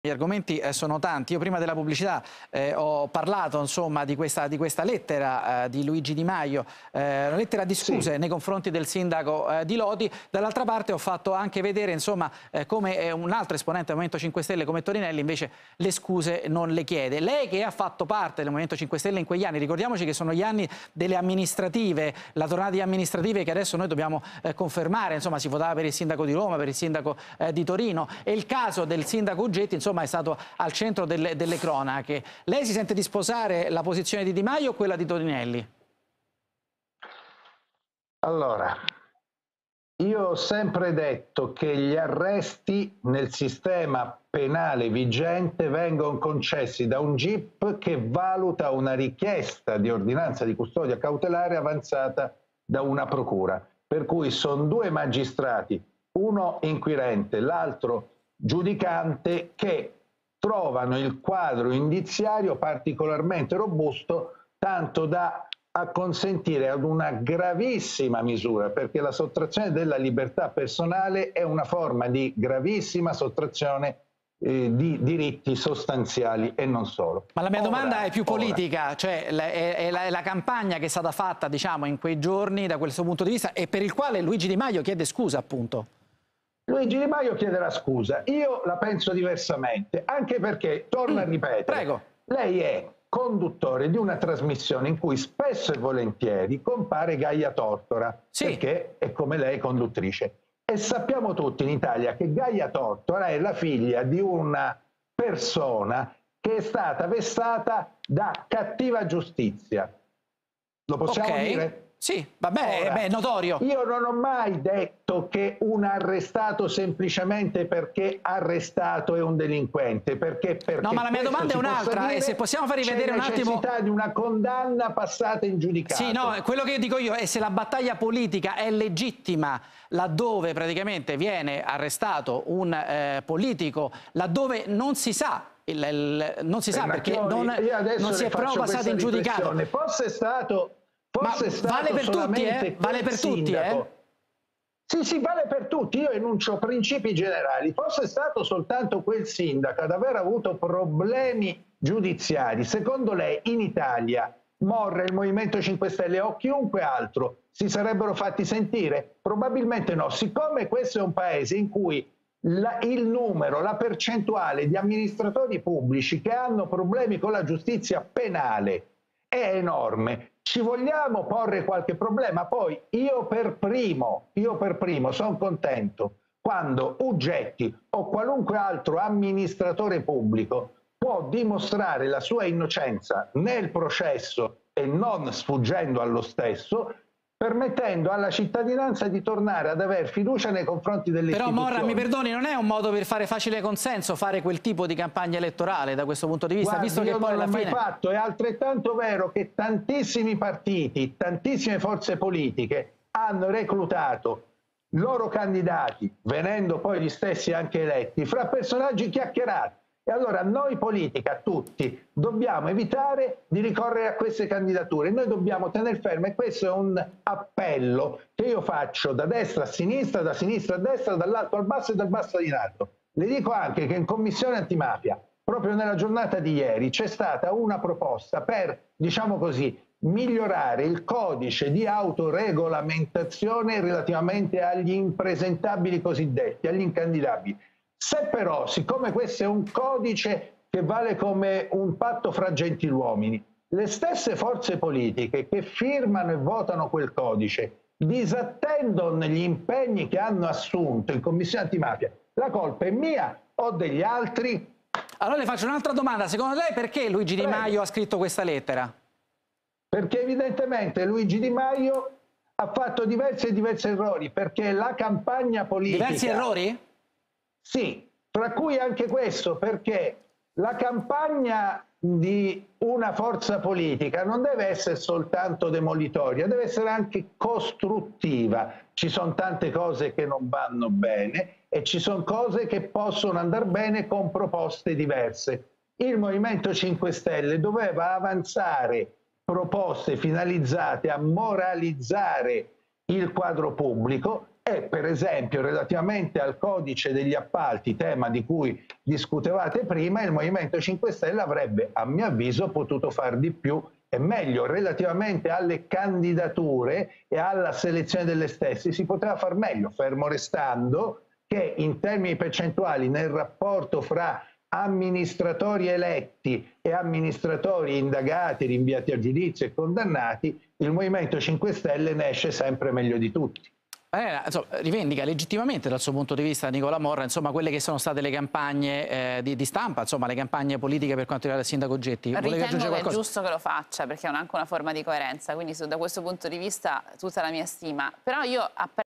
Gli argomenti sono tanti. Io prima della pubblicità ho parlato insomma di questa lettera di Luigi Di Maio, una lettera di scuse nei confronti del sindaco di Lodi. Dall'altra parte ho fatto anche vedere insomma come un altro esponente del Movimento 5 Stelle come Torinelli invece le scuse non le chiede. Lei che ha fatto parte del Movimento 5 Stelle in quegli anni, ricordiamoci che sono gli anni delle amministrative, la tornata di amministrative che adesso noi dobbiamo confermare, insomma si votava per il sindaco di Roma, per il sindaco di Torino, e il caso del sindaco Uggetti insomma è stato al centro delle cronache. Lei si sente di sposare la posizione di Di Maio o quella di Torinelli? Allora, io ho sempre detto che gli arresti nel sistema penale vigente vengono concessi da un GIP che valuta una richiesta di ordinanza di custodia cautelare avanzata da una procura. Per cui sono due magistrati, uno inquirente, l'altro giudicante, che trovano il quadro indiziario particolarmente robusto, tanto da consentire ad una gravissima misura, perché la sottrazione della libertà personale è una forma di gravissima sottrazione di diritti sostanziali e non solo. Ma la mia domanda è più politica, cioè è la campagna che è stata fatta, diciamo, in quei giorni da questo punto di vista e per il quale Luigi Di Maio chiede scusa, appunto. Luigi Di Maio chiederà scusa, io la penso diversamente, anche perché, torno a ripetere, prego. Lei è conduttore di una trasmissione in cui spesso e volentieri compare Gaia Tortora, perché è come lei conduttrice. E sappiamo tutti in Italia che Gaia Tortora è la figlia di una persona che è stata vessata da cattiva giustizia. Lo possiamo dire? Sì, vabbè, è notorio. Io non ho mai detto che un arrestato semplicemente perché arrestato è un delinquente, perché no, ma la mia domanda è un'altra, e se possiamo far rivedere un attimo... c'è necessità di una condanna passata in giudicato. Sì, no, quello che dico io è se la battaglia politica è legittima laddove praticamente viene arrestato un politico, laddove non si sa, non si sa perché non si è proprio passato in giudicato. Fosse stato vale per tutti, vale per tutti, Sì, sì, vale per tutti. Io enuncio principi generali. Fosse stato soltanto quel sindaco ad aver avuto problemi giudiziari, secondo lei in Italia Morra, il Movimento 5 Stelle o chiunque altro si sarebbero fatti sentire? Probabilmente no. Siccome questo è un paese in cui il numero, la percentuale di amministratori pubblici che hanno problemi con la giustizia penale è enorme, ci vogliamo porre qualche problema. Poi io per primo sono contento quando Uggetti o qualunque altro amministratore pubblico può dimostrare la sua innocenza nel processo e non sfuggendo allo stesso, permettendo alla cittadinanza di tornare ad aver fiducia nei confronti delle istituzioni. Però Morra, mi perdoni, non è un modo per fare facile consenso fare quel tipo di campagna elettorale da questo punto di vista? Guardi, visto che poi alla fine... fatto, è altrettanto vero che tantissimi partiti, tantissime forze politiche hanno reclutato loro candidati, venendo poi gli stessi anche eletti, fra personaggi chiacchierati. E allora noi politica, tutti, dobbiamo evitare di ricorrere a queste candidature. Noi dobbiamo tenere fermo, e questo è un appello che io faccio da destra a sinistra, da sinistra a destra, dall'alto al basso e dal basso in alto. Le dico anche che in Commissione Antimafia, proprio nella giornata di ieri, c'è stata una proposta per, diciamo così, migliorare il codice di autoregolamentazione relativamente agli impresentabili cosiddetti, agli incandidabili. Se però, siccome questo è un codice che vale come un patto fra gentiluomini, le stesse forze politiche che firmano e votano quel codice disattendono gli impegni che hanno assunto in Commissione Antimafia, la colpa è mia o degli altri? Allora le faccio un'altra domanda. Secondo lei perché Luigi Di Maio ha scritto questa lettera? Perché evidentemente Luigi Di Maio ha fatto diversi errori, perché la campagna politica... Diversi errori? Sì, tra cui anche questo, perché la campagna di una forza politica non deve essere soltanto demolitoria, deve essere anche costruttiva. Ci sono tante cose che non vanno bene e ci sono cose che possono andare bene con proposte diverse. Il Movimento 5 Stelle doveva avanzare proposte finalizzate a moralizzare il quadro pubblico E per esempio relativamente al codice degli appalti, tema di cui discutevate prima, il Movimento 5 Stelle avrebbe, a mio avviso, potuto far di più e meglio. Relativamente alle candidature e alla selezione delle stesse si poteva far meglio, fermo restando che in termini percentuali nel rapporto fra amministratori eletti e amministratori indagati, rinviati a giudizio e condannati, il Movimento 5 Stelle ne esce sempre meglio di tutti. Insomma, rivendica legittimamente dal suo punto di vista Nicola Morra, insomma, quelle che sono state le campagne di stampa, insomma, le campagne politiche per quanto riguarda il sindaco Getti. Ritengo che è giusto che lo faccia, perché è anche una forma di coerenza, quindi da questo punto di vista tutta la mia stima. Però io